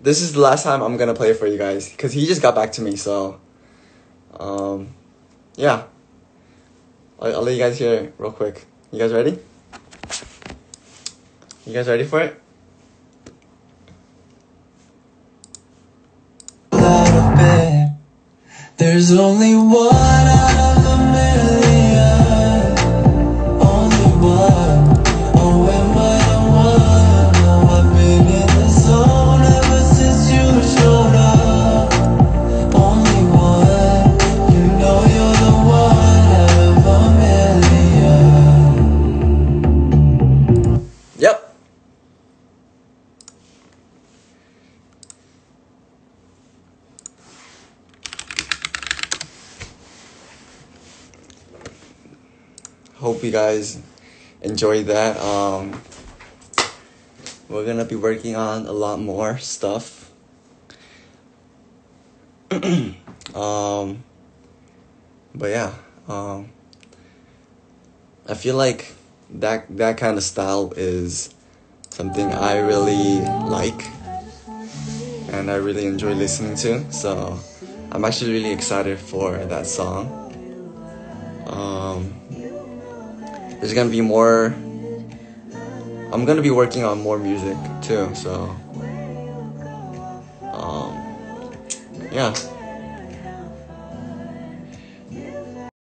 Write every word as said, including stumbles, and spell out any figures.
this is the last time I'm gonna play it for you guys, because he just got back to me, so um, yeah. I'll, I'll let you guys hear it real quick. You guys ready? You guys ready for it? There's only one out of a million. Only one. Oh, am I the one? Oh, I've been in the zone ever since you showed up. Only one. You know you're the one out of a million. Yep. Hope you guys enjoyed that. Um, we're gonna be working on a lot more stuff. um, but yeah, um, I feel like that that kind of style is something I really like and I really enjoy listening to. So I'm actually really excited for that song. Um, There's gonna be more. I'm gonna be working on more music too, so um, yeah.